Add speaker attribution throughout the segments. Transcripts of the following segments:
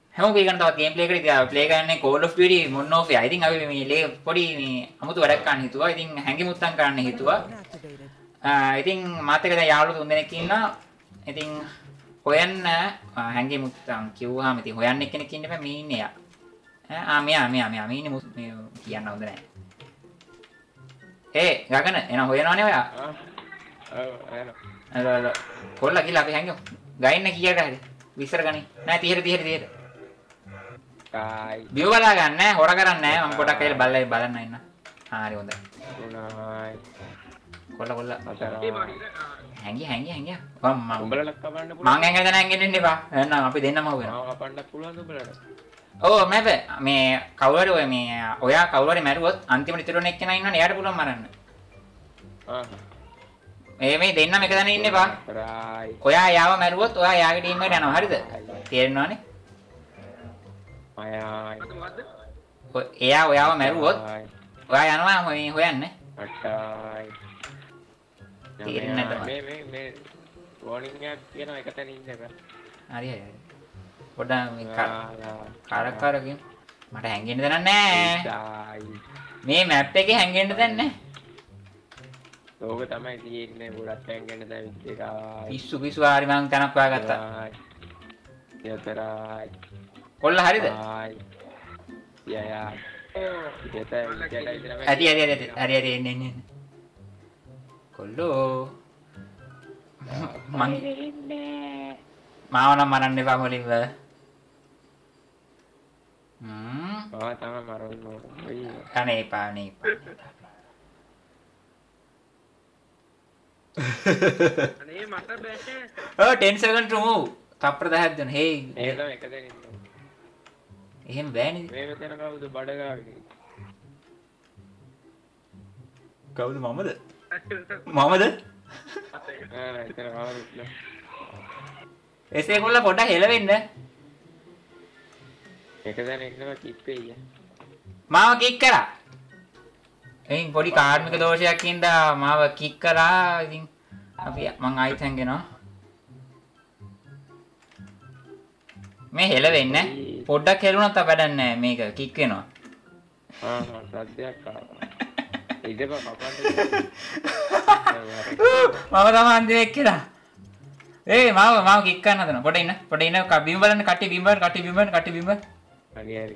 Speaker 1: හැමෝම play කරන තවත් game play කරේ ඉතින් play කරන්නේ Call of Duty Modern Warfare. ඉතින් අපි මේ පොඩි මේ අමුතු වැඩක් කරන්න හිතුවා. ඉතින් හැංගි මුත්තම් කරන්න හිතුවා. ඉතින් මාත් එක්ක දැන් යාළුවෝ 3 දෙනෙක් ඉන්නවා. ඉතින් හොයන්න හැංගි මුත්තම් කිව්වහම ඉතින් හොයන්න එක්කෙනෙක් ඉන්න බෑ මේ ඉන්නේ යා. මෙයා මේ ඉන්නේ මේ කියන්න හොඳ නැහැ. ගගන එන හොයනවනේ ඔයා. හලෝ කොල්ලා කියලා අපි හැංගිමු. ගයින්න කීයට හරි. විස්තර ගනි. නෑ 30. බිව බලා ගන්න නෑ හොර කරන්නේ නෑ මම පොඩක් ඇවිල්ලා බලන්න ඉන්න. හරි හොඳයි. කොල්ල හැංගි.
Speaker 2: උඹලට කපන්න පුළුවන්.
Speaker 1: මං හැංගෙන්න හැංගෙන්න ඉන්න එපා. එහෙනම් අපි දෙන්නම හොයනවා.
Speaker 2: මම කපන්නත් පුළුවන් උඹලට.
Speaker 1: ඕ මේ කවුරු හරි ඔය මේ ඔයා කවුරු හරි මැරුවොත් අන්තිමට ඉතුරු වෙන එක්කෙනා ඉන්නවනේ එයාට පුළුවන් මරන්න. මේ දෙන්නම එක තැන ඉන්න එපා. ඔයා යාව මැරුවොත් ඔයා යාගේ ටීම් එකට යනවා හරිද? තේරෙනවනේ? එයා ඔයාව මැරුවොත් ඔයා යනවා හොයන්න. තේරෙන්නේ නැද්ද?
Speaker 2: මේ වෝනින් එකක් කියන එක තැන ඉන්න එපා.
Speaker 1: හරි. පොඩ්ඩක් මේ කාරකින් මට හැංගෙන්න දෙයක් නැහැ. මේ මැප් එකේ හැංගෙන්න දෙයක් නැහැ.
Speaker 2: ඕක තමයි තියෙන්නේ ගොඩක් හැංගෙන්න දෙයක් එක.
Speaker 1: පිස්සු හරි මං තනක් හොයාගත්තා.
Speaker 2: යතරයි.
Speaker 1: කොල්ල හරිද?
Speaker 2: යා.
Speaker 1: හරි එන්න. කොල්ලෝ. මං මාව නම් මරන්න එපා මොලින්ව.
Speaker 2: තමයි මරන්න ඕනේ.
Speaker 1: අනේ එපා.
Speaker 3: අනේ මට බෑ.
Speaker 1: 10 seconds to move. තප්පර 10ක් දෙන්න. හේ.
Speaker 2: එහෙම එක දෙන්න ඉන්න.
Speaker 1: එහෙම බෑනේ.
Speaker 2: මේ මෙතන කවුද බඩගාවේ?
Speaker 1: කවුද මමද?
Speaker 2: එතන කවුද?
Speaker 1: එසේ කොල්ල පොඩ්ඩක් හෙලවෙන්න.
Speaker 2: එක දැන ඉන්නවා කික් වෙයි.
Speaker 1: මාව කික් කරා. එයින් පොඩි කාර්මික දෝෂයක් හින්දා මාව කික් කරා. ඉතින් අපි මං ආයිත් හැංගෙනවා. මේ හෙලවෙන්න. පොඩ්ඩක් හෙලුණත් වැඩක් නැහැ මේක කික් වෙනවා.
Speaker 2: සද්දයක් ආවා. ඉතින් කපන්න.
Speaker 1: මම තමයි අන්තිමේ කියලා. මාව කික් කරන්න හදනවා. පොඩ ඉන්න. බිම් බලන්න කට්ටිය බිම් බලන්න.
Speaker 2: හරි.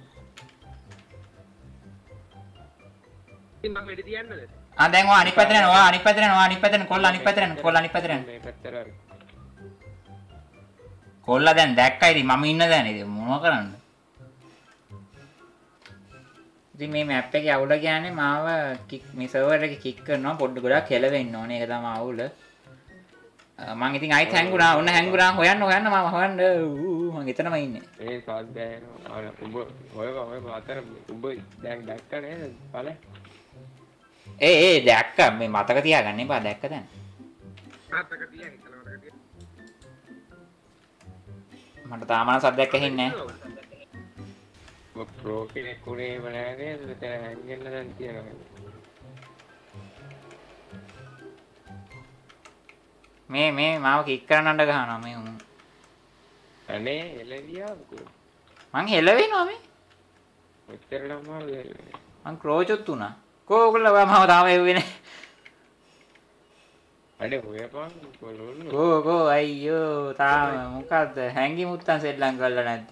Speaker 3: ඉතින් මම මෙඩි තියන්නද?
Speaker 1: දැන් ඔයා අනිත් පැත්තට යනවා. අනිත් පැත්තට කොල්ල අනිත් පැත්තට යනවා.
Speaker 2: මේ පැත්තට හරි.
Speaker 1: කොල්ල දැන් දැක්කයි ඉතින් මම ඉන්න දැන් ඉතින් මොනව කරන්නද? ඉතින් මේ මැප් එකේ අවුල කියන්නේ මාව මේ සර්වර් එකේ කික් කරනවා පොඩ්ඩ ගොඩක් හෙලවෙන්න ඕනේ. ඒක තමයි අවුල. මං ඉතින් ආයිත් හැංගුණා. හොයන්න මම හොයන්න. මං එතනම ඉන්නේ.
Speaker 2: මේ සාත් බෑනවා. උඹ ඔය අතර උඹ දැන් දැක්ක නේද? බලන්න.
Speaker 1: දැක්ක. මේ මතක තියාගන්න එපා. දැක්ක දැන්.
Speaker 3: මතක තියන් ඉතල මතක තියන්.
Speaker 1: මට තාම නම් සද්දයක් ඇහෙන්නේ නැහැ.
Speaker 2: ඔබ ප්‍රෝ කෙනෙක් උනේ නෑනේ. මෙතන හැංගෙන්න දැන් තියනවා.
Speaker 1: මේ මාව කික් කරන්න අඬ ගහනවා මේ උන්.
Speaker 2: අනේ එළවියාකෝ.
Speaker 1: මං හෙලවෙනවා මේ.
Speaker 2: මෙච්චරටම
Speaker 1: මං ක්‍රෝචොත් උනා. කෝගොල්ලෝ මාව තාම එව්වේ නැහැ.
Speaker 2: අනේ ඔයපන්
Speaker 1: කෝ අයියෝ තාම මොකද්ද හැංගි මුත්තන් සෙල්ලම් කරලා නැද්ද?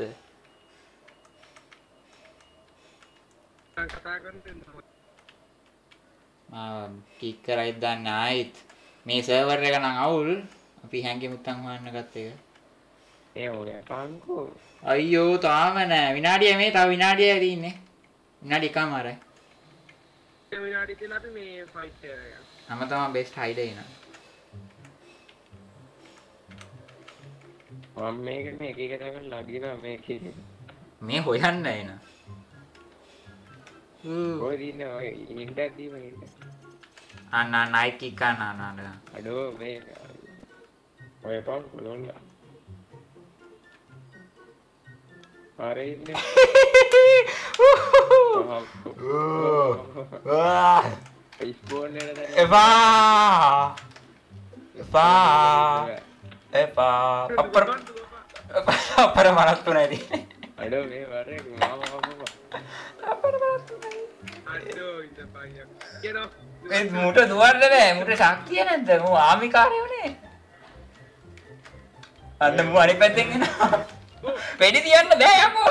Speaker 3: කතා කරන්නේ
Speaker 1: කික් කරයිද දන්නේ ආයිත් මේ සර්වර් එක නම් අවුල් අපි හැංගි මුත්තන් හොයන්න ගත්ත එක.
Speaker 2: ඒ ඔය පංකෝ
Speaker 1: අයියෝ තාම නෑ විනාඩිය මේ තව විනාඩියයි තියෙන්නේ. විනාඩි එකමාරයි.
Speaker 3: විනාඩි තියලා අපි මේ ෆයිට් එක යනවා.
Speaker 1: මම තමයි බෙස්ට් හයිඩර් එන.
Speaker 2: මම මේක එක තමයි ලගිනවා මේකේ.
Speaker 1: මේ හොයන්න එන.
Speaker 2: ඔය දින ඔය ඉන්ටර්දී මම
Speaker 1: අන්න නයිකි කන
Speaker 2: අඩෝ මේ ඔය පව් කොලොන්න අර ඉන්නේ ස්පෝන් එක දැන්
Speaker 1: එපා අපර මනස් තුනයි
Speaker 2: අඩෝ මේ වරේ මාමා
Speaker 3: අඩෝ ඉන්න පයියක් කියනවා
Speaker 1: ඒ මුට දුවන්න බෑ මුට ශක්තිය නැද්ද මෝ ආමිකාරයෝනේ අන්න මෝ අනිත් පැත්තෙන් එනවා වෙඩි තියන්න බෑ යකෝ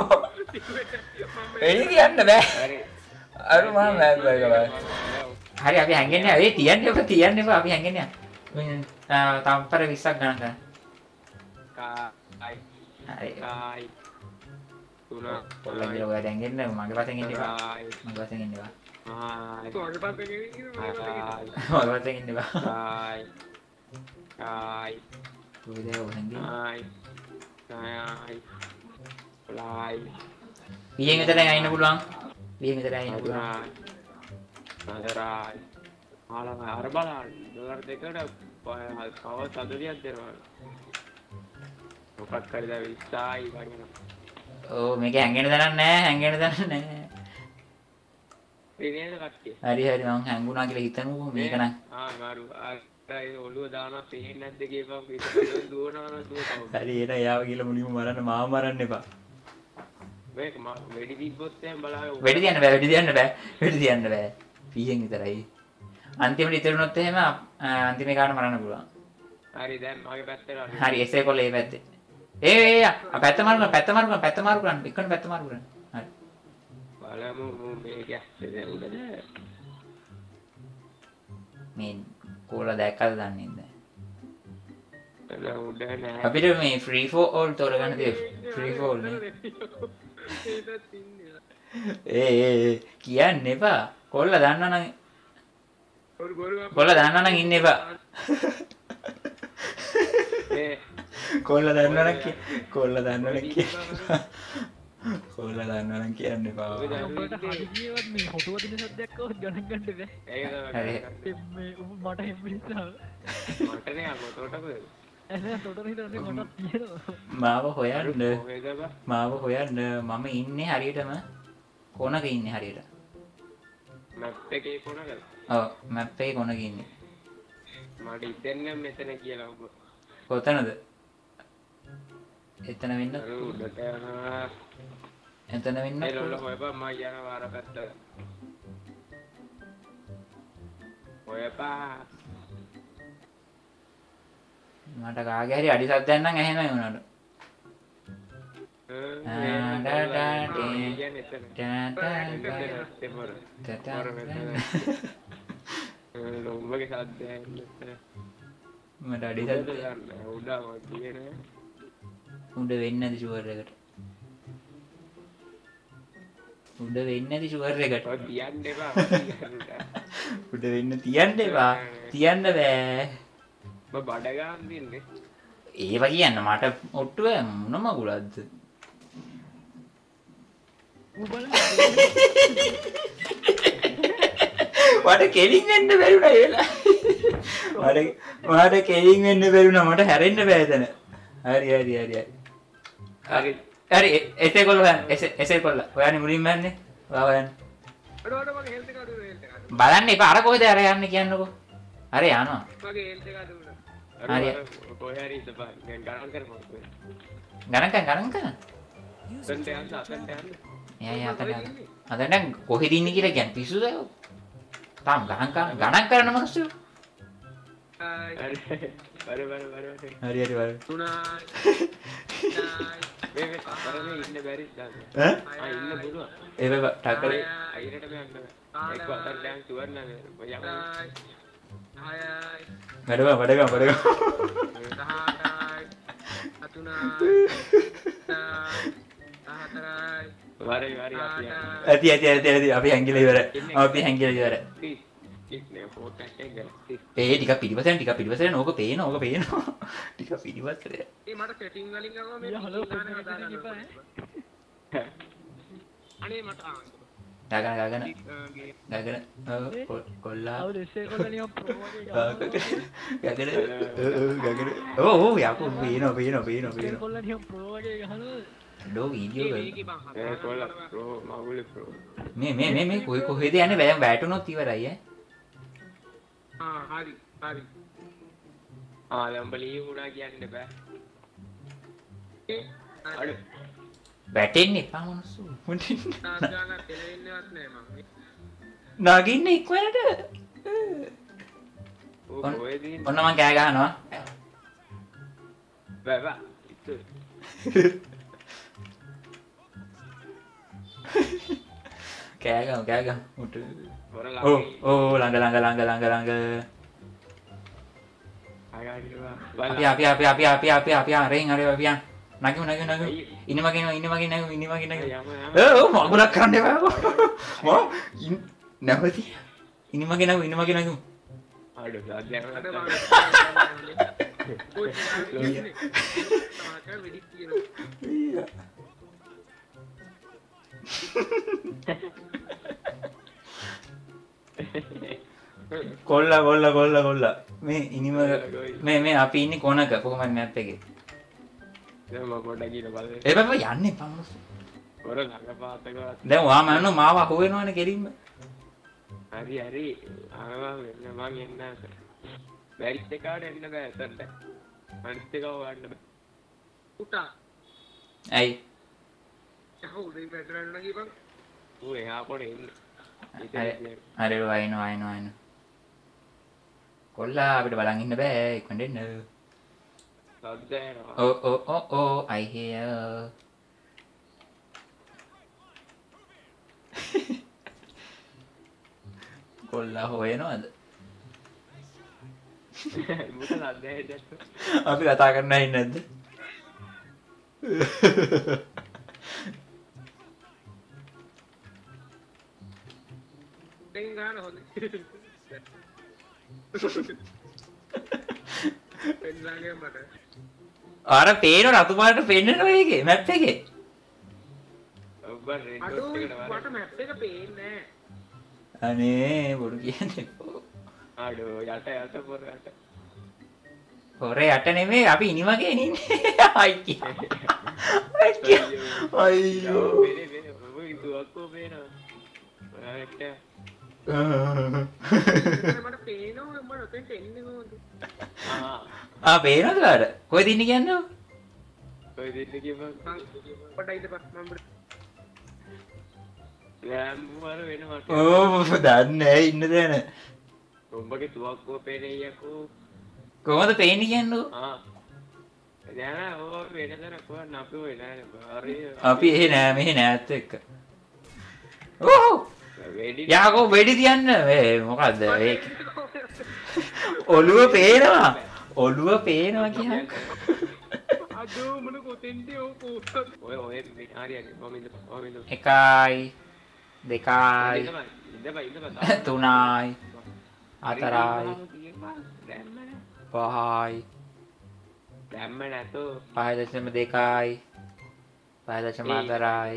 Speaker 1: වෙඩි තියන්න බෑ
Speaker 2: හරි
Speaker 1: අර මම බෑ හරි අපි හැංගෙන්නේ ඒ තියන්න එපා අපි හැංගෙන්නේ තම්පර 20ක් ගණන් කරන්න
Speaker 2: කායි
Speaker 1: හරි
Speaker 2: කායි තුන
Speaker 1: කොල්ලන්ගේ ඔයා දැන් එන්න මගේ පැත්තෙන් එන්න එපා
Speaker 2: කායි
Speaker 1: මගේ පැත්තෙන් එන්න එපා
Speaker 2: කායි
Speaker 3: කොහොමද පස්සේ ගෙනියන්නේ
Speaker 1: මගේ පැත්තෙන් එන්න එපා
Speaker 2: කායි කායි
Speaker 1: කොහෙද හැංගෙන්නේ
Speaker 2: කායි කායි ලයි
Speaker 1: පියෙන් විතරයි අයින්න පුළුවන් පියෙන් විතරයි අයින්න පුළුවන්
Speaker 2: නදරයි ආලම අර බලන්න ඩොලර් දෙකට කව සතුටියක් දෙනවා මොකක් හරි දැන් 20යි වගේ
Speaker 1: ඕ මේක හැංගෙන්න දරන්නේ නැහැ හැංගෙන්න දරන්නේ නැහැ
Speaker 2: ඉතින් කට්ටිය
Speaker 1: හරි හරි මං හැංගුණා කියලා හිතමුකෝ මේක නම්
Speaker 2: මාරු අරයි ඔළුව දානවා පේන්නේ නැද්ද කියපන් පිට දුවනවා දුවනවා
Speaker 1: හරි එන යාව කියලා මුලින්ම මරන්න මාව මරන්න එපා
Speaker 2: මේක වෙඩි තිබ්බොත් එහෙනම් බලාගෙන
Speaker 1: වෙඩි තියන්න බෑ පියෙන් විතරයි අන්තිමට ඉතුරුනොත් එහෙම අන්තිම එකාට මරන්න පුළුවන්
Speaker 2: හරි දැන් මගේ පැත්තට
Speaker 1: හරි එසේ කොල්ල ඒ පැත්තේ පැත්ත මාරු කරන්න එක්කන පැත්ත මාරු කරන්න හරි
Speaker 2: බලමු මේක ඇස්සේ උඩද
Speaker 1: මේ කෝලා දැක්කද දන්නේ නැහැ
Speaker 2: උඩ නෑ
Speaker 1: අපිට මේ ෆ්‍රී ෆෝ ඕල් තෝරගන්න තියෙන්නේ ෆ්‍රී ෆෝ ඕල් නේ
Speaker 3: ඒකත් ඉන්නේ
Speaker 1: ඒ කියන්න එපා කොල්ල දන්නවනම්
Speaker 3: බොරු
Speaker 1: කොල්ල දන්නවනම් ඉන්න එපා
Speaker 2: ඒ
Speaker 1: කොල්ල දන්නවනම් කොල්ල දන්නවනම් කියන්න එපා
Speaker 4: ඔබට හදිසියෙවත් මේ හොටුව දින සද්දයක් આવොත් ගණන් ගන්න බෑ.
Speaker 1: හරි
Speaker 4: මේ මට හැම නිසා
Speaker 2: මට නෑ මොතොටද
Speaker 4: එහේ තොටර හිතන්නේ මටත් තියෙනවා.
Speaker 1: මාව හොයන්න
Speaker 2: කොහෙද බා
Speaker 1: මාව හොයන්න මම ඉන්නේ හරියටම කොනක ඉන්නේ හරියට
Speaker 2: මැප් එකේ කොනකද
Speaker 1: ඔව් මැප් එකේ කොනක ඉන්නේ
Speaker 2: මට ඉතින් මෙතන කියලා ඔබ
Speaker 1: කොතනද එතන වෙන්න
Speaker 2: අර උඩට යනවා
Speaker 1: එතන වෙන්න
Speaker 2: එළවල හොයපන් මම යන වාර පැත්ත හොයපන්
Speaker 1: මට කාගේ හරි අඩි සද්දයක් නම් ඇහෙනවා ඒ උනාට
Speaker 2: උඹගේ සද්දයක්
Speaker 1: මට අඩි සද්ද
Speaker 2: උඩම කියන
Speaker 1: උඩ වෙන්නේ නැති ෂුවර් එකට උඩ වෙන්නේ නැති ෂුවර් එකට
Speaker 2: ඔය තියන්න එපා
Speaker 1: උඩ වෙන්න තියන්න එපා තියන්න බෑ
Speaker 2: ඔබ බඩ ගන්න දින්නේ
Speaker 1: ඒව කියන්න මට ඔට්ටුව මොන මගුලක්ද මට කෙලින් වෙන්න බැරුණා ඒ වෙලාවේ මට කෙලින් වෙන්න බැරුණා මට හැරෙන්න බෑ එතන හරි එසේ කොල්ල එසේ කොල්ල ඔයානේ මුලින්ම යන්නේ ඔයා හොයන්න
Speaker 3: අඩෝඩ මගේ හෙල්ත් එක අඩු හෙල්ත් එක
Speaker 1: බලන්න එපා අර කොහෙද අර යන්නේ කියන්නකෝ අර යනවා
Speaker 3: මගේ හෙල්ත් එක අඩු
Speaker 1: හරි.
Speaker 2: කොහේ හරි ඉඳපන් දැන් ගණන් කරමු
Speaker 1: ගණන් කරන්න
Speaker 2: අතන්ට යන්න
Speaker 1: එයා අතන කොහෙද ඉන්නේ කියලා කියන්නේ පිස්සුද තාම ගණන් කරන මනුස්සයෝ
Speaker 2: හරි
Speaker 1: හරි වර
Speaker 3: තුනයි
Speaker 2: මේ කරන්නේ ඉන්න බැරි දැන්
Speaker 1: ඈ
Speaker 2: ඉන්න පුළුවන්
Speaker 1: ඒක ටක්කල
Speaker 2: අයිරට මෙන්න එක්ක අතට දැන් ෂුවර් නැහැ ඔය යමු
Speaker 3: හයයි
Speaker 1: වැඩගම්
Speaker 3: දහටයි අතුනයි දහතරයි
Speaker 2: වරි
Speaker 1: ඇති අපි හැංගිලා ඉවරයි අපි හැංගිලා ඉවරයි
Speaker 2: ඉන්නේ ෆෝටෝ එකක් ගන්න
Speaker 1: ටිකක් පිටිපස්සෙන් ඕක පේනවා ටිකක් පිටිපස්සට
Speaker 3: ඒ මට සෙටින් වලින් ගම මේ
Speaker 4: හලෝ
Speaker 3: ඉල්ලන්න හදාගන්න
Speaker 4: කිපා
Speaker 3: අනේ මට
Speaker 1: ගගන කොල්ලා
Speaker 4: අවුල එසේ කොල්ලනේ මම ප්‍රෝ වගේ
Speaker 1: ගගන ඕ යකෝ පේනවා
Speaker 4: ගහනවා කොල්ලනේ මම ප්‍රෝ වගේ ගහනවා
Speaker 1: ඩෝ වීඩියෝ
Speaker 3: මේකේ බං
Speaker 2: ඒ කොල්ල ප්‍රෝ මගුලේ ප්‍රෝ
Speaker 1: මේ කොහෙද යන්නේ වැටුනොත් ඉවරයි ඈ
Speaker 3: හරි
Speaker 2: දැන් උඹ ලීව් වුණා කියන්න බෑ අඩු
Speaker 1: වැටෙන්න එපා මනුස්සෝ.
Speaker 3: තාගාලා පෙරෙන්නවත් නෑ මම.
Speaker 1: නගින්න ඉක්මනට.
Speaker 2: ඔය දින්
Speaker 1: ඔන්න මං කෑ ගහනවා.
Speaker 2: බබා ඉත
Speaker 1: කෑ ගහමු උට.
Speaker 2: වර
Speaker 1: ඕ ළඟ. අපි අරෙන් අරේ අපි නගමු. ඉනිමගෙන. මගුලක් කරන්න එපා. නැවති. ඉනිමගෙන නගමු.
Speaker 2: අඩ සාධ්‍යයක්
Speaker 3: අද
Speaker 2: නැත්නම්
Speaker 3: මම කොයි නාගේ තාක වෙඩි කියලා.
Speaker 1: කොල්ලා මේ ඉනිම මේ අපි ඉන්නේ කොනක කොහමද මැප් එකේ.
Speaker 2: දැන් මම පොඩ්ඩක් ගිහින් බලන්න.
Speaker 1: ඒ බබා යන්නේ පමණස්.
Speaker 2: වර ළඟ පාතකවත්
Speaker 1: දැන් ඔයාම යනවා මාව අහුවෙනවනේ කෙලින්ම.
Speaker 2: හරි ආවා වෙන්න මං එන්න බැරිත් එකාට එන්න බෑ එතනට අනිත් එකව ගන්න බෑ
Speaker 3: උටා.
Speaker 1: ඇයි?
Speaker 3: හවුදේ වැටරන්න ගියපන්.
Speaker 2: ඌ එහා පොඩේ ඉන්නේ
Speaker 1: අර වයින්. කොල්ලා අපිට බලන් ඉන්න බෑ ඉක්මනට එන්න.
Speaker 2: සද්දයනවා
Speaker 1: Oh, I hear. කොල්ලා හොයනවද?
Speaker 2: මුත සද්දය
Speaker 1: අපි කතා කරන්න හින්නේ නැද්ද?
Speaker 3: දෙන් ගන්න හොඳ. පෙන්ලාගේ මට.
Speaker 1: අර පේන රතු පාට පෙන්නනවා ඒකේ මැප් එකේ.
Speaker 2: ඔබ රෙඩ්
Speaker 3: අඩෝ
Speaker 2: ඩොට් එකට
Speaker 3: මට මැප් එක පේන්නේ නෑ.
Speaker 1: අනේ බොරු කියන්නේ.
Speaker 2: ආඩෝ යට පොර යට
Speaker 1: හොරේ යට නෙමෙයි අපි ඉනිමගේ ඉන්නේ. අයියා. අයියෝ.
Speaker 2: වෙනේ ඔබ ඉතුවක්කෝ පේනවා ඔයාලට
Speaker 3: මට පේනවා මම ඔතෙන්ට එන්නේ කොහොමද?
Speaker 1: පේනවද ඔයාලට? කොහෙද ඉන්නේ කියන්නේ?
Speaker 2: ඔය දෙන්න කියපන්
Speaker 3: පොඩ්ඩයි ඉඳපන් මම
Speaker 2: ලෑම්බුවර වෙනවා
Speaker 1: ඕ දන්නේ ඉන්න දැන.
Speaker 2: උඹගේ තුවක්කුව පේන්නේ යකෝ
Speaker 1: කොහොමද පේන්නේ කියන්නේ?
Speaker 2: දැන් ඕ වෙනදර කොහොම අපි ඔය නෑ හරි
Speaker 1: අපි එහෙ නෑ මෙහෙ නෑත් එක්ක. ඕ
Speaker 2: වෙඩි
Speaker 1: යාකෝ වෙඩි තියන්න මේ මොකද්ද ඒක? ඔළුව පේනවා. ඔළුව පේනවා කියන්නේ.
Speaker 3: අඩෝ මම කොතෙන්ද
Speaker 2: ඔය හරි මම ඉඳ
Speaker 1: 1යි 2යි
Speaker 2: ඉඳපන්
Speaker 1: 3යි 4යි 5යි
Speaker 2: දැම්ම නැතෝ
Speaker 1: 5.2යි 5.4යි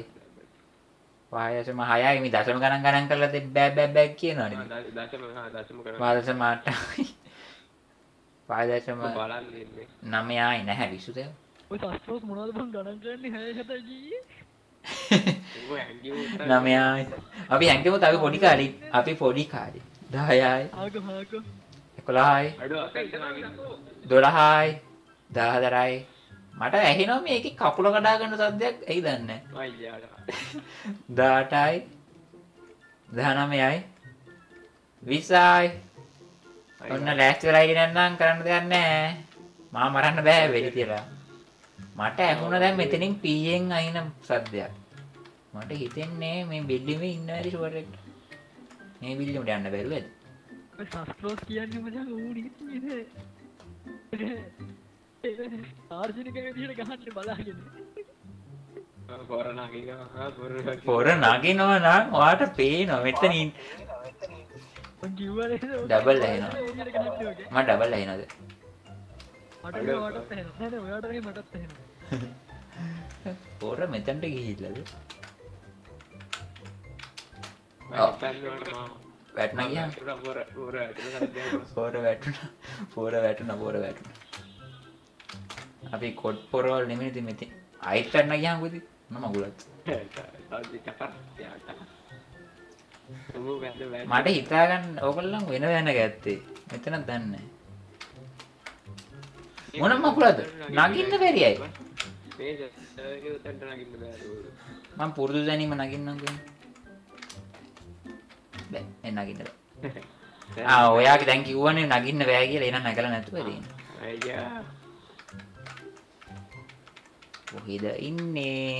Speaker 1: 5.6යි මේ දශම ගණන් කරලා බෑ කියනවනේ.
Speaker 2: දශම කරා
Speaker 1: 5.8යි 5.9යි
Speaker 2: බලන්න ඉන්නේ
Speaker 1: නැහැ විසුදේ.
Speaker 4: ඔය සස්ත්‍රෝස් මොනවද බං ගණන් කරන්නේ 6 7
Speaker 2: ඌ ඇඟි උත්තර
Speaker 1: 9යි අපි හැංගෙමුත් අපි පොඩි කාලේ 10යි
Speaker 4: ආග
Speaker 1: 11යි
Speaker 2: අඩෝ අතට
Speaker 1: 12යි 14යි මට ඇහෙනවා මේකේ කකුල කඩා ගන්න සද්දයක් ඇයි දන්නේ
Speaker 2: අයියාලා
Speaker 1: 18යි 19යි 20යි ඔන්න ලෑස්ති වෙලා ඉගෙන යන්නම් කරන්න දෙයක් නැහැ. මා මරන්න බෑ වෙඩි තියලා. මට ඇහුණා දැන් මෙතනින් පීයෙන් අයින සද්දයක්. මට හිතෙන්නේ මේ බිල්ඩිමේ ඉන්න ඇති ෂුවර් එක. මේ බිල්ඩිමට යන්න බැරුව ඇද?
Speaker 4: ඔය සස්ත්‍රෝස් කියන්නේ මචං ඌ නීතිනේ. ආර්ජනික විදියට ගහන්න බලාගෙන.
Speaker 2: කොරෝනා කියනවා
Speaker 1: පොර නගිනවා නම් ඔයාට පේනවා මෙතනින්
Speaker 4: මං කිව්වනේ
Speaker 1: ඩබල් ඇහෙනවා.
Speaker 4: ඔයාට ගහන්න ඕනේ.
Speaker 1: මට ඩබල් ඇහෙනවද?
Speaker 4: මට ඔයාටත් ඇහෙනවා. නෑ ඔයාට නෙමෙයි මටත් ඇහෙනවා.
Speaker 1: පොර මෙතනට ගිහිල්ලාද? වැටුණා ගියා. පොර වැටුණා. අපි කොඩ් පොරවල් නෙමෙයි ඉතින් මෙතන. ආයිත් වැටුණා ගියාම කොයිද? මගුලත්. මට හිතා ගන්න ඕගොල්ලන් වෙන ගැත්තේ. මෙතනක් දන්නේ නැහැ. මොන මකුලද? නගින්න බැරි අය.
Speaker 2: මේ සර්වර් එක උතන්ට නගින්න බෑ.
Speaker 1: මම පුරුදු දැනීම නගින්නම්කෝ. බෑ එන්න නගින්න බෑ. ඔයාගේ දැන් කිව්වනේ නගින්න බෑ කියලා එහෙනම් නැගලා නැතුව දෙන්නේ.
Speaker 2: අයියා.
Speaker 1: කොහෙද ඉන්නේ?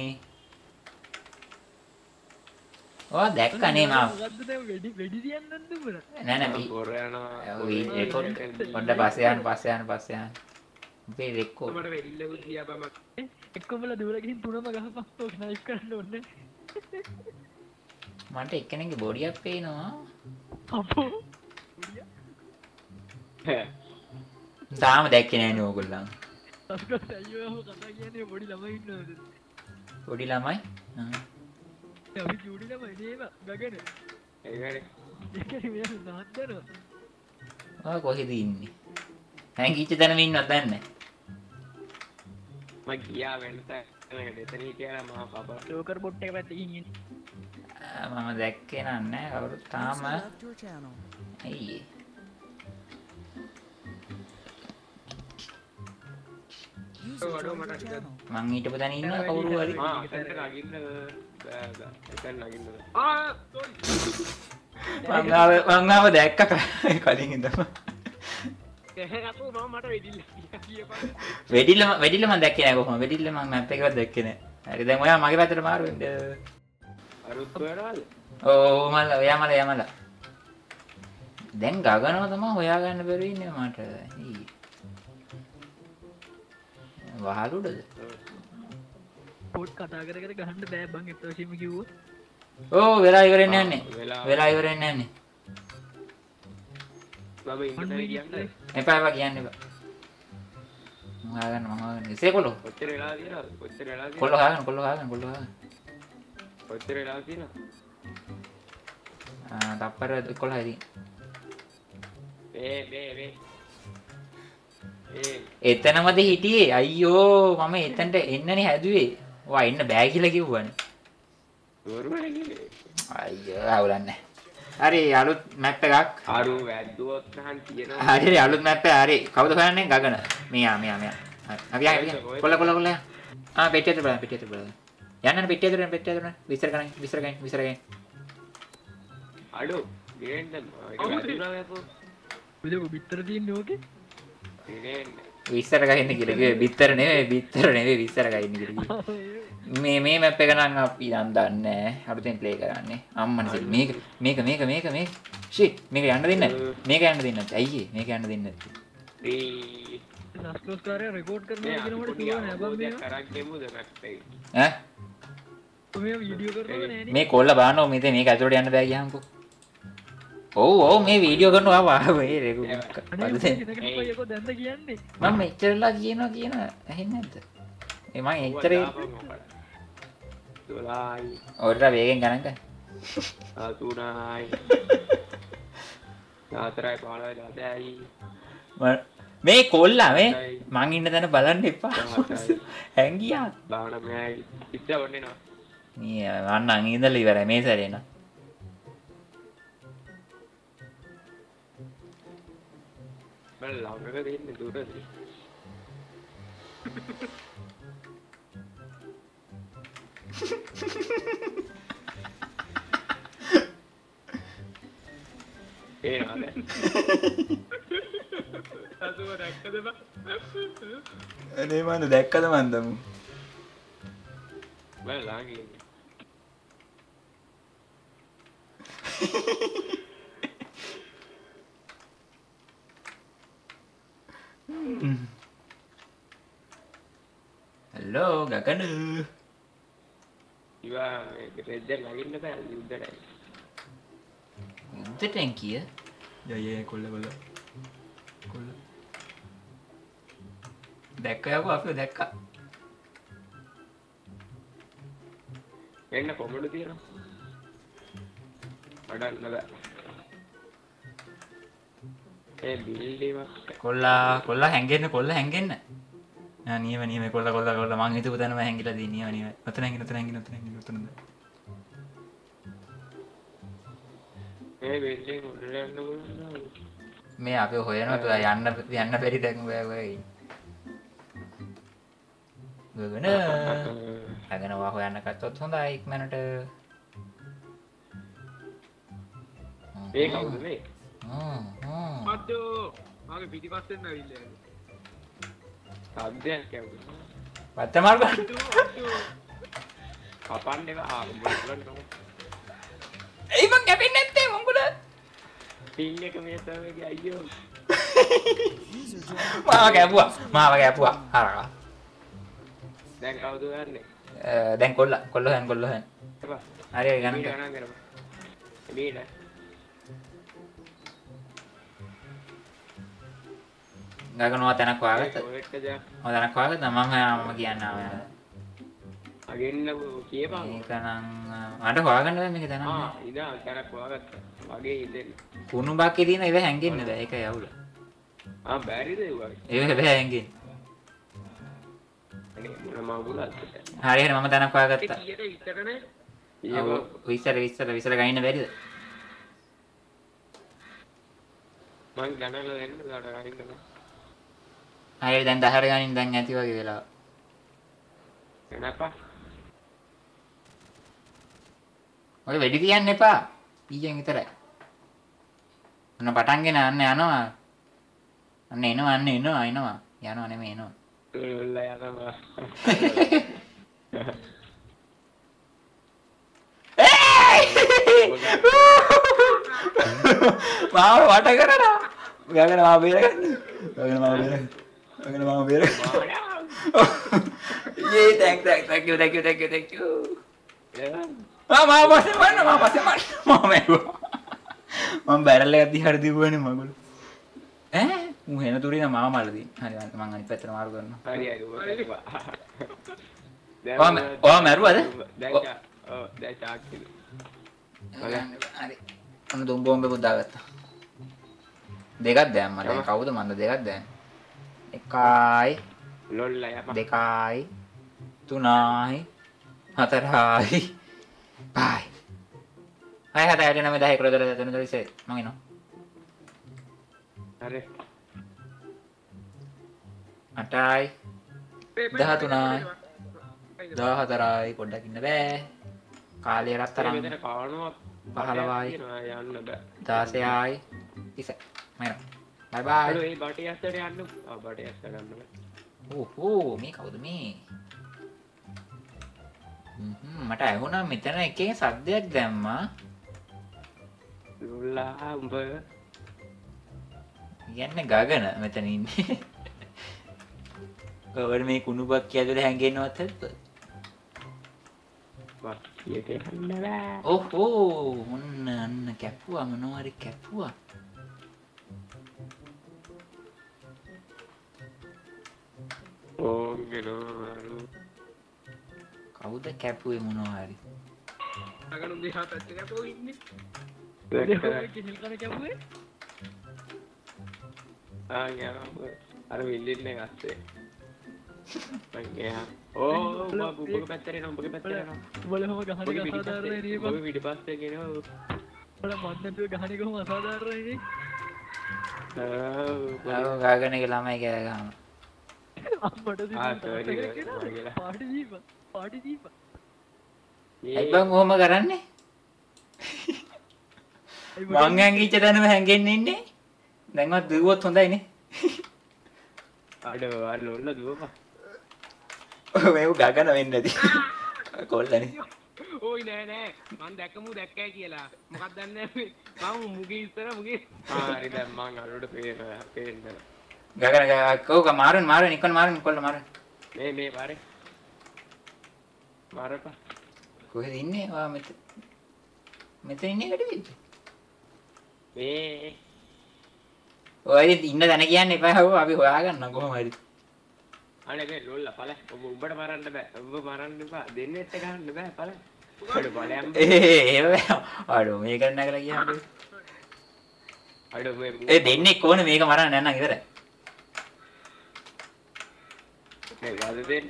Speaker 1: ඔයා දැක්කනේ මම.
Speaker 4: මොකද්ද දැන් වෙඩි තියන්නද උඹලා?
Speaker 1: නෑ
Speaker 2: පොර යනවා.
Speaker 1: ඔය රෙකෝඩ් පොඩ්ඩ පස්සේ යන්න. මේ රෙකෝඩ්
Speaker 3: මට වෙල්ලකුත් ගියා බම
Speaker 4: එක්ක උඹලා දුවලා ගිහින් තුනම ගහපන් ඔක නයිස් කරන්න ඕනේ.
Speaker 1: මට එක්කෙනෙක්ගේ බොඩියක් පේනවා.
Speaker 4: අපෝ.
Speaker 1: තාම දැක්කේ නෑනේ ඕගොල්ලන්.
Speaker 4: අස්කත් අයියෝ කතා කියන්නේ පොඩි ළමයි ඉන්නවද?
Speaker 1: පොඩි ළමයි.
Speaker 4: අපි චූටි ළමයි නේම ගගන.
Speaker 2: ඒකනේ.
Speaker 4: ඒකනේ මෙයා නාද්දනවා.
Speaker 1: ඔය කොහෙද ඉන්නේ? හැංගිච්ච තැනම ඉන්නවද දන්නේ?
Speaker 2: මම ගියා වෙනස එතන හිටියා මම පාපා.
Speaker 4: ලෝකර් බොට් එක පැත්තකින් ඉන්නේ.
Speaker 1: මම දැක්කේ නෑ කවුරුත් තාම. අයියේ.
Speaker 3: වඩෝ මට ටිකක්
Speaker 1: මං හිටපු තැන ඉන්නවා කවුරු හරි.
Speaker 2: එතන නගින්න බෑ. එතන නගින්න බෑ.
Speaker 3: සෝරි
Speaker 1: මං ආව දැක්ක කලින් ඉඳම.
Speaker 3: අපෝ මම මට වෙඩිල්ල කියපන්
Speaker 1: වෙඩිල්ල මං දැක්කේ නෑ කොහොමද? වෙඩිල්ල මං මැප් එකවත් දැක්කේ නෑ. හරි දැන් ඔයා මගේ පැත්තට මාරු වෙන්න.
Speaker 2: අරුත් වේරාද?
Speaker 1: ඕ මල්ලා ඔයා මල්ලා. දැන් ගගනව තමයි හොයාගන්න බැරි ඉන්නේ මට. ඊ. වහලුඩද?
Speaker 4: පොඩ් කතා කර කර ගහන්න බෑ බං එතකොටම කිව්වොත්.
Speaker 1: ඕ වෙලා ඉවරෙන්නේ නැන්නේ. වෙලා ඉවරෙන්නේ නැන්නේ.
Speaker 2: මම ඉන්න කියන්නේ.
Speaker 1: එපා කියන්න එපා. මම හොයාගන්න. ඉසේ කොල්ලෝ.
Speaker 2: කොච්චර වෙලා තියෙනවද? කොච්චර වෙලා තියෙනවද?
Speaker 1: කොල්ලෝ හොයාගන්න.
Speaker 2: කොච්චර වෙලා තියෙනවද?
Speaker 1: තප්පර 11යි ඉතින්.
Speaker 2: මේ
Speaker 1: එතනමද හිටියේ අයියෝ මම එතනට එන්නනේ හැදුවේ. ඔයා එන්න බෑ කියලා කිව්වනේ.
Speaker 2: දොරුවනේ.
Speaker 1: අයියෝ අවුලන්නේ. හරි අලුත් මැප් එකක්.
Speaker 2: ආරු වැද්දුවොත් නම් තියෙනවා.
Speaker 1: හරි අලුත් මැප් එක හරි. කවුද හොයන්නේ ගගන? මෙයා. හරි අපි යන්න. කොල්ල. පෙට්ටියට බලන්න. යන්න පෙට්ටියට. විස්තර ගන්න.
Speaker 2: අඩෝ ගේන්න ඒක වැදුනා නේද?
Speaker 4: උදේ බිත්තර තියෙන්නේ ඕකේ.
Speaker 2: ගේන්න.
Speaker 1: විස්තර ගහින්න කියලා කිව්වේ බිත්තර නෙවෙයි විස්තර ගහින්න කියලා කිව්වේ. මේ මැප් එක නම් අපි නම් දන්නේ නැහැ. අලුතෙන් ප්ලේ කරන්නේ. අම්මනේ මේක ෂිට් මේක යන්න දෙන්නේ නැත්නම්. අයියේ මේක යන්න දෙන්නේ නැත්නම්.
Speaker 4: ලස්කෝස් කාර්යය රෙකෝඩ් කරනවා කියනකොට කිව්වා නෑ බං මේ.
Speaker 2: කරක් ගෙමුද නැත්නම්.
Speaker 1: ඈ
Speaker 4: මේ වීඩියෝ කරනවා නෑනේ.
Speaker 1: මේ කොල්ල බලනවා මේක ඇතුලට යන්න බෑ කියහන්කෝ. ඔව් මේ වීඩියෝ කරනවා මේ රෙකෝඩ්
Speaker 4: යකෝ දැන්ද කියන්නේ.
Speaker 1: මම මෙච්චරලා කියනවා ඇහෙන්නේ නැද්ද? මම එච්චර
Speaker 2: 12යි
Speaker 1: ඔරට වේගෙන් ගණන් ගන්න.
Speaker 2: 3යි 4යි 5යි 10යි
Speaker 1: මේ කොල්ලා මං ඉන්න තැන බලන්න එපා. හැංගියා.
Speaker 2: 19යි ඉච්ච වන්නේනවා.
Speaker 1: මේ අන්න ඉඳලා ඉවරයි මේ සැරේ නා.
Speaker 2: බල ළඟක දෙන්නේ දුරද? ඒ නෑ.
Speaker 3: අසුව දැක්කද බං
Speaker 1: අනේ මන්ද දැක්කද මන්දමු.
Speaker 2: බල ළඟ ඉන්නේ.
Speaker 1: හලෝ ගගන.
Speaker 2: ඉවා රෙද්ද ළඟින්න බෑ යුද්ධටයි.
Speaker 1: යුද්ධටෙන් කිය. ය කොල්ල. දැක්කයකෝ අපි දැක්කා.
Speaker 2: එන්න කොමඩු තියෙනවා. වඩන්න බෑ. ඒ බිල්ඩිමක්
Speaker 1: කොල්ලා හැංගෙන්න. නියම කොල්ල මං හිතුව තැනම හැංගිලා තියෙන්නේ නියම. ඔතන හැංගින්න.
Speaker 2: මේ බිල්ඩින් උඩට යන්න පුළුවන්.
Speaker 1: මේ අපි හොයනවා තු යන්න බැරි දැන් ඔය ගගන අගනවා හොයන්න ගත්තොත් හොඳයි ඉක්මනට
Speaker 2: ඒ කවුද මේ
Speaker 3: අඩෝ මගේ පිටිපස්සෙන් ඇවිල්ලා
Speaker 2: සද්දයක් ඇහුවා
Speaker 1: පත්ත මාර්ග
Speaker 2: කපන්න එපා උඹලට
Speaker 1: එයි මං කැපෙන්නේ නැත්තේ මංගුල
Speaker 2: පින් එක මේ සර්වර්ගේ අයියෝ
Speaker 1: මාව කැපුවා හරකා
Speaker 2: දැන් කවුද යන්නේ
Speaker 1: දැන් කොල්ල හන්
Speaker 2: එපා
Speaker 1: හරි ගණන්
Speaker 2: ගණන් කරමු එමීන
Speaker 1: ගගනවා තැනක් වාගත්ත
Speaker 2: ඔයක දැන්
Speaker 1: තැනක් වාගත්ත මම කියන්න
Speaker 2: අගෙන්න කියපන්
Speaker 1: ඒකනම් මට හොයාගන්න බෑ මේක තැනක්
Speaker 2: ඉදා තැනක් හොයාගත්තා වගේ ඉතින්
Speaker 1: කුණු බක්කේ තියෙන ඒව හැංගෙන්න බෑ ඒක යවුල
Speaker 2: බැරිද ඒ වගේ
Speaker 1: ඒක බෑ හැංගෙන්න
Speaker 2: අනේ මොන මගුලක්ද
Speaker 1: හරි හරි මම තැනක් හොයාගත්තා
Speaker 3: කීයට විතරනේ
Speaker 1: විසර ගයින්න බැරිද
Speaker 2: මං ගණන්ල දෙන්න ගාඩ ගහින්න
Speaker 1: හරි දැන් 10 ගණන් දැන් ඇති වගේ වෙලා
Speaker 2: එනපා
Speaker 1: ඔය වෙඩි තියන්න එපා ඊයෙන් විතරයි ඔන්න පටන්ගෙන යන්න යනවා අන්න එනවා යනවා නෙමෙයි එනවා
Speaker 2: යනවා
Speaker 1: මාව වට කරනවා ගගන මාව බේරගන්න යේ thank you මාව පස්සේ මම බැරල් එකක් දිහාට දීපුවනේ මගුල ඈ මු වෙන තුරින් මාව මල්ලදී හරි මම අනිත් පැත්තට මාරු කරනවා
Speaker 2: හරි
Speaker 1: ඔයා මැරුවද
Speaker 2: දැන් චාක්කිලු
Speaker 1: හරි අන්න දුම් බෝම්බේ පුදාගත්තා දෙකක් දැම්මා දැන් කවුද මන්ද දෙකක් දැන් එකයි
Speaker 2: ලොල්ලා යපා
Speaker 1: දෙකයි තුනයි හතරයි පහයි හය හත ඇට නම 10 11 12 13 14 මම එනවා
Speaker 2: හරි
Speaker 1: 8යි 13යි 14යි පොඩ්ඩක් ඉන්න බෑ කාලය රත්තරන්
Speaker 2: මෙතන කවනවා
Speaker 1: 15යි
Speaker 2: යන්න බෑ
Speaker 1: 16යි 20යි මම එනවා බයි බයි
Speaker 2: ඒ බටේ ඇස්සට යන්න බටේ ඇස්ස ගන්න බෑ
Speaker 1: ඕහෝ මේ කවුද මේ මට ඇහුණා මෙතන එකේ සද්දයක් දැම්මා
Speaker 2: ලොල්ලා උඹ
Speaker 1: යන්නේ ගගන මෙතන ඉන්නේ කවර මේ කුණුබක් ඇතුලේ හැංගෙන්නවත් හැද්ද
Speaker 2: වා ඊට යන්න බෑ
Speaker 1: ඕහෝ අන්න කැපුවා මොනවා හරි කැපුවා කවුද කැපුවේ මොනවා හරි
Speaker 3: අගනුම් දිහා පැත්තට කැපුව ඉන්නේ
Speaker 2: අර විල්ලින්න ගස්සේ උඹගේ පැත්තරේ නම් උඹගේ පැත්තරේ නම්
Speaker 4: උඹලම ගහන එක අසාධාරණයි නේ බං.
Speaker 2: ඔබ පිටිපස්සේ ගෙනවා
Speaker 4: උඹලා මන්නතුව ගහන එක කොහොම අසාධාරණයි නේ.
Speaker 1: ගාගනගේ ළමයි කෑ ගහනවා
Speaker 4: අම්මට දීපන් පාටි දීපන්
Speaker 1: ඇයි බං ඔහොම කරන්නේ මං හැංගිච්ච තැනම හැංගෙන්න ඉන්නේ දැන්වත් දුවුවොත් හොඳයිනේ
Speaker 2: අඩ ලොල්ල දුවපා
Speaker 1: මේක ගගන වෙන්නේ නැති කොල්ලනේ
Speaker 3: ඕයි නෑ මං දැක්කමු දැක්කයි කියලා මොකක්ද දන්නේ මම මුගේ ඉස්සර මුගේ
Speaker 2: හරි දැන් මං අරකට පේන්න
Speaker 1: ගගන කෝක මාරුන් ඉක්කොන මාරුන් කොල්ල මාරුන්
Speaker 2: මේ පාරේ මාරපා
Speaker 1: කොහෙද ඉන්නේ ඔයා මෙතන ඉන්නේ කඩේද
Speaker 2: මේ
Speaker 1: ඔය ඉන්න තැන කියන්න එපා හව අපි හොයාගන්න කොහොම හරි
Speaker 2: අනේ මේ ලොල්ල පළ ඔබ උඹට මරන්න බෑ ඔබ මරන්න එපා දෙන්නෙත් ගහන්න බෑ පළ අඩ බලයන්
Speaker 1: අඩෝ මේක නගලා කියන්නේ
Speaker 2: අඩ මේ
Speaker 1: ඒ දෙන්නේ කොහොන මේක මරන්න නැන්නම් ඉවරයි
Speaker 2: මේ ගාද දෙන්න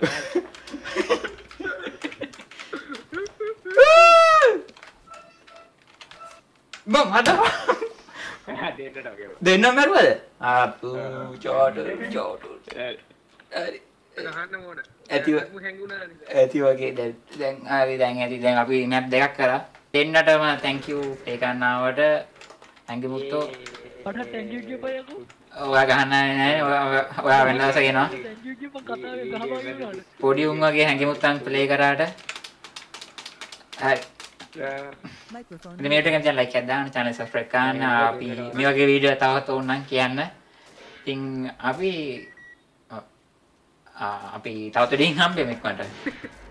Speaker 1: බං හදපන්
Speaker 2: දෙන්නට වගේ
Speaker 1: දෙන්නම මරුවද ආපු චෝටු හරි
Speaker 3: ගහන්න ඕන
Speaker 1: ඇතිව
Speaker 3: හැඟුණානේ.
Speaker 1: ඇති වගේ දැන් හරි දැන් ඇති දැන් අපි මැප් දෙකක් කරා දෙන්නටම thank you play කරන්න ආවට හැංගි මුත්තෝ
Speaker 4: මට thank you කියපයකෝ.
Speaker 1: ඔයා ගහන්න නැහැ ඔයා වෙන දවසක එනවා
Speaker 4: thank you කියපන් කතාවේ ගහපන් කියනවානේ.
Speaker 1: පොඩි උන් වගේ හැංගි මුත්තන් play කරාට හරි
Speaker 5: Microphone.
Speaker 1: ඉතින් මේකට කැමති ලයික් එකක් දාන්න channel subscribe කරන්න අපි මේ වගේ වීඩියෝ තවත් ඕනනම් කියන්න ඉතින් අපි තව දෙකින් හම්බෙමු එක්කන්ට